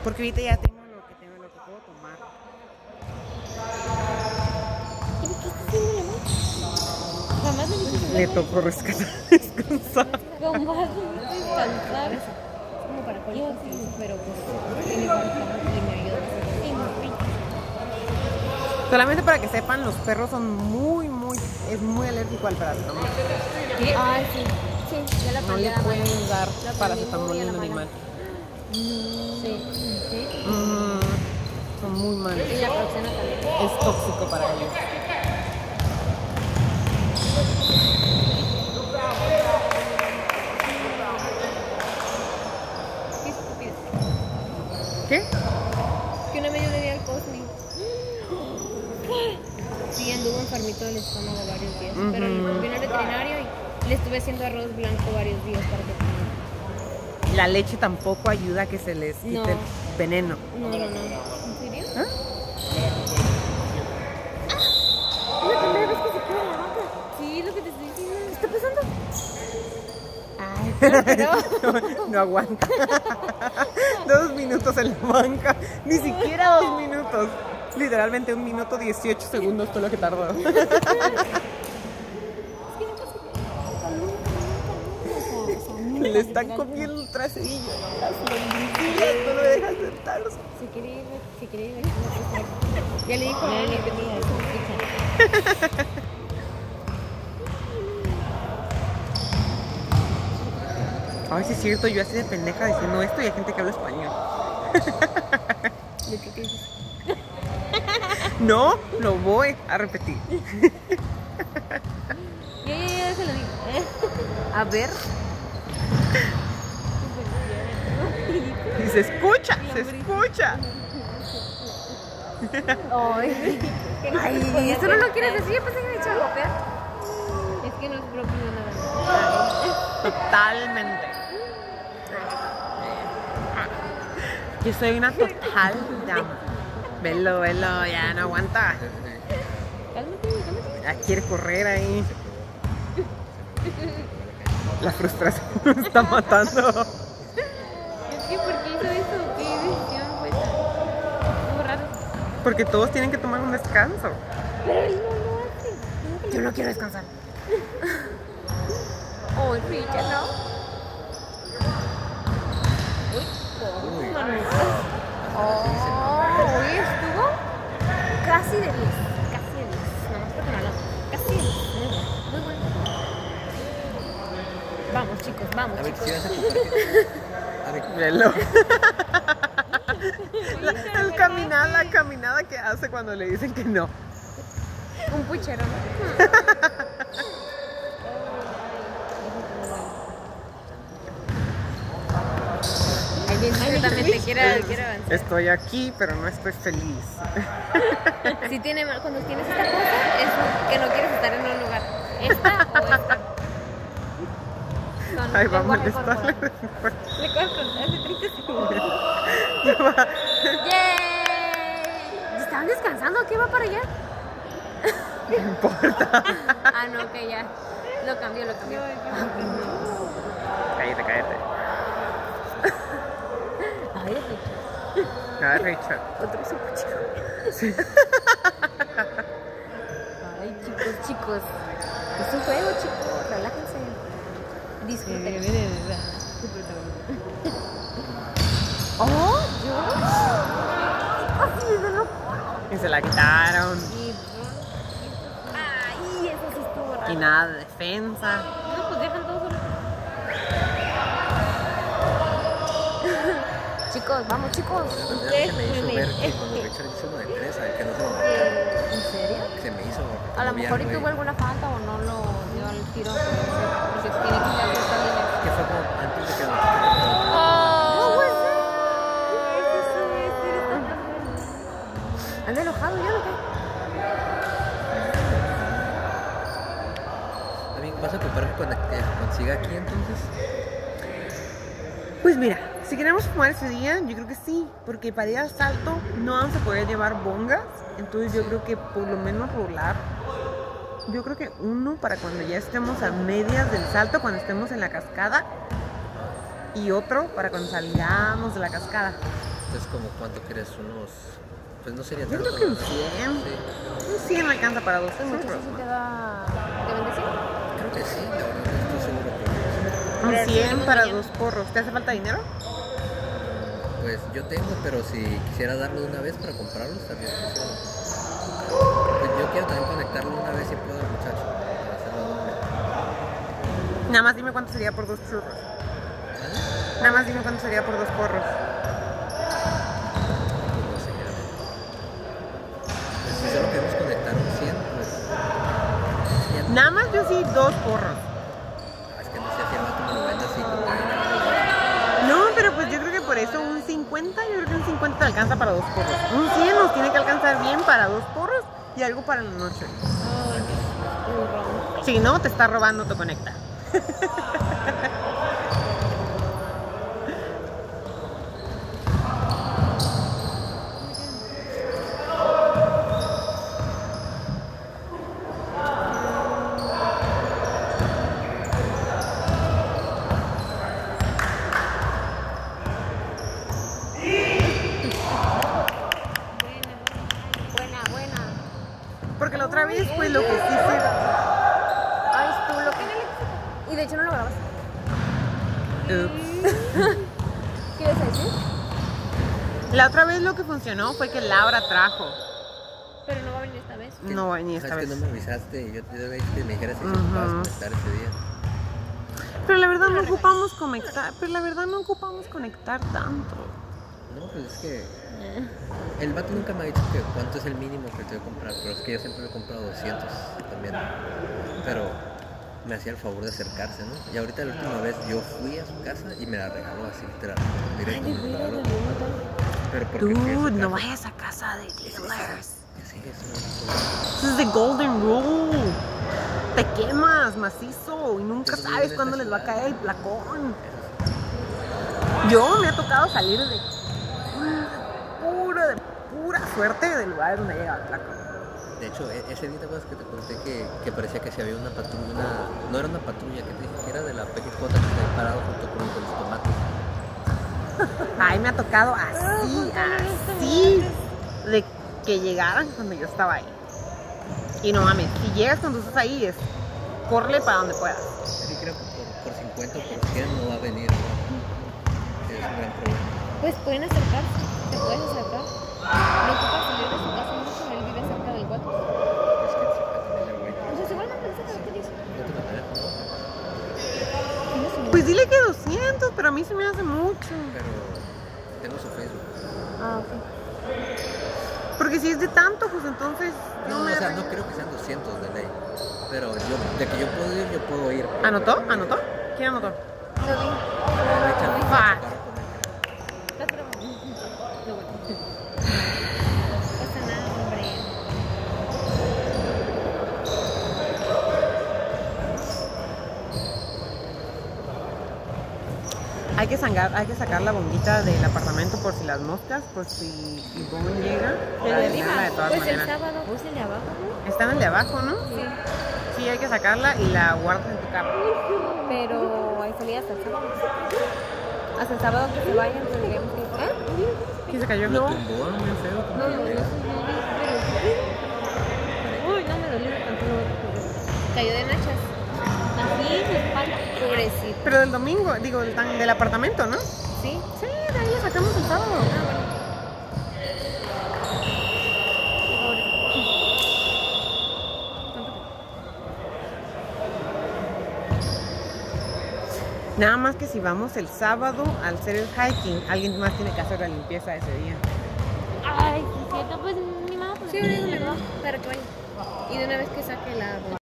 Porque ahorita ya tengo lo que puedo tomar. ¿Y qué estás haciendo, mamá? Jamás me dijiste Le tocó descansar. jamás me dijiste descansar. Como para cualquier cosa, pero pues tiene falta y me ayuda bastante. Solamente para que sepan, los perros son es muy alérgico al paracetamol. Ay, sí. Sí, ya la No aprendí le a la mala. pueden dar La aprendí paracetamol muy a a la un mala. animal. Sí. Son muy malos. Y la próxima también. Es tóxico para ellos. Qué estúpido. ¿Qué? Que una vez yo le di al Cosmi. Sí, anduvo enfermito del estómago varios días. Pero vino al veterinario y le estuve haciendo arroz blanco varios días para que comiera. La leche tampoco ayuda a que se les quite No. el veneno. No. ¿En serio? ¿Ah? Es la primera vez que se queda en la vaca. Sí, lo que te estoy diciendo. ¿Qué está pasando? Ay, No aguanta. 2 minutos en la banca. Ni siquiera 2 minutos. Literalmente 1 minuto 18 segundos fue lo que tardó. Le están comiendo el traserillo. Las lombricidades, no lo dejan sentarse. Si quiere ir, ya le dijo, no le pedía eso. Ay, sí es cierto, yo así de pendeja diciendo esto y hay gente que habla español. ¿De qué dices? No, lo voy a repetir. Ya se lo digo. a ver. Y se escucha, se escucha. Ay, ay, ¿eso no lo quieres decir? Pensé que me echaba a copiar. Es que no es propio nada. Totalmente. Yo soy una total dama. Velo, ya no aguanta. Cálmate. Ya quiere correr ahí. La frustración me está matando. Es que, ¿por qué hizo eso? ¿Qué decisión fue esa? Muy raro. Porque todos tienen que tomar un descanso. Pero él no lo hace. Yo no quiero descansar. Oh, sí, ya no. Uy, manos. Oh, hoy estuvo casi de 10. Casi de 10. Nomás porque no hablamos. Casi. Muy bueno. Vamos, chicos, vamos. A ver, chicos. si vas a compartir. A ver, Velo. La caminada que hace cuando le dicen que no. Un puchero, ¿no? Alguien secretamente quiere avanzar. Estoy aquí, pero no estoy feliz. Si tiene mal, cuando tienes esta cosa, es que no quieres estar en un lugar. Esta o esta. Son Ay, va a lenguaje molestarle. corporal. Le corto, hace 30 segundos. ¡Yay! ¿Estaban descansando? ¿Qué va para allá? No importa. Ah, no, que ya. Lo cambió. Cállate. Ay, A ver, Richard. otro super chico. Sí. Ay, chicos. Es un juego, chicos. Relájense. Disfruten. Oh, yo. Así de loco. Y se la quitaron. Ay, eso sí estuvo raro. Y nada de defensa. No, pues dejan todo solo. Chicos, vamos, chicos. se me hizo ver que cuando Richard hizo lo de 3, a ver que no se lo mató. ¿En serio? Se me hizo. A lo mejor y tuvo alguna falta o no lo dio al tiro, porque tiene que ser esta línea. Que fue como antes de que lo ¿Anda enojado ya o qué? También vas a preparar cuando consiga aquí entonces. Pues mira, si queremos fumar ese día, yo creo que sí, porque para ir al salto no vamos a poder llevar bongas, entonces yo creo que por lo menos rolar. Yo creo que uno para cuando ya estemos a medias del salto, cuando estemos en la cascada, y otro para cuando salgamos de la cascada. Entonces, como ¿cuánto quieres? Unos... Pues no sería Yo tanto. creo que un ¿no? 100. Sí, Un 100 alcanza para dos Mucho churros. sí te da de bendición. creo que sí, la verdad no estoy seguro. Pero... Un Pero 100 tenemos para mañana. dos porros. ¿Te hace falta dinero? Pues yo tengo, pero si quisiera darlo de una vez para comprarlos, también funciona. Pues yo quiero también conectarlo una vez si puedo al muchacho, para hacerlo doble. Nada más dime cuánto sería por dos churros. Nada más dime cuánto sería por dos porros. No sé, ya. Pues si solo queremos conectar un 100, pues... 100. Nada más yo sí dos porros. Es que no sé si el vato me lo vende así como hay una No, pero pues yo creo que por eso un 50, yo creo que un 50 te alcanza para dos porros. Un 100 nos tiene que alcanzar bien para dos porros y algo para la noche. Si no, te está robando tu conecta. Buena. Porque la otra vez pues lo que sí se... Ay, tú lo que en el éxito. Y de hecho no lo grabaste. Ups. ¿Qué ibas a decir? La otra vez lo que funcionó fue que Laura trajo. Pero no va a venir esta vez. No va ni esta Es que vez. no me avisaste, yo te debí que me dijeras si ocupabas conectar ese día. Pero la verdad no ocupamos conectar. Pero la verdad no ocupamos conectar tanto. No, pues es que el vato nunca me ha dicho que cuánto es el mínimo que te voy a comprar, pero es que yo siempre le he comprado 200 también. Pero me hacía el favor de acercarse, ¿no? Y ahorita la última vez yo fui a su casa y me la regaló así, literal. Directo me la regaló. Pero porque fui a su Dude, no casa. vayas a casa de dealers. Sí, eso no es This is the golden rule. Te quemas macizo y nunca Eso sabes viene cuándo de les va a ciudad. caer el placón. Yo me ha tocado salir de pura suerte del lugar donde llega el placón. De hecho, ese día te acuerdas que te conté que parecía que si había una patrulla, no era una patrulla, que te dije que era de la PGJ que está ahí parado junto con los tomates. Ay, me ha tocado así de que llegaran cuando yo estaba ahí. Y no mames, si llegas cuando estás ahí es corre para donde puedas. Sí, creo que por 50 o por 100 no va a venir. Es un gran problema. Pues pueden acercarse, te puedes acercar. No ocupas salir de su casa mucho, él vive cerca del Guato. Es que se puede tener el güey. Entonces igual no pensé que dice. No tengo teléfono, Pues dile que 200, pero a mí se me hace mucho. pero tengo su Facebook. Ah, ok. Porque si es de tanto, pues entonces No, no me... o sea, no creo que sean 200 de ley. Pero yo, de que yo puedo ir, yo puedo ir. ¿Anotó? ¿Anotó? ¿Quién anotó? Lo vi. Échale, Fuck. carro con él. No, pero... No, bueno. No pasa nada, hombre. Hay que sacar la bombita del apartamento por si las moscas, por si Ivonne llega. ¿El de a arriba? llenarla de todas Pues el maneras. sábado, pues el de abajo, ¿no? Está en el de abajo, ¿no? Sí. Sí, hay que sacarla y la guardas en tu cama. Pero hay salida hasta el sábado. Hasta el sábado que se vayan, tendríamos que... ¿Quién se cayó? Lo tumbó, muy feo. como No, que no, arriba. Uy, no me dolió tanto lo Cayó de nachas. así, mi espalda. Pobrecito. Pero del domingo, digo, del apartamento, ¿no? ¿Sí? Sí, de ahí la sacamos el sábado. Nada más que si vamos el sábado al hacer el hiking, alguien más tiene que hacer la limpieza ese día. Ay, sí, es cierto, pues mi mamá. Pues, Sí, dígale, ¿no? Para que vaya. Y de una vez que saque la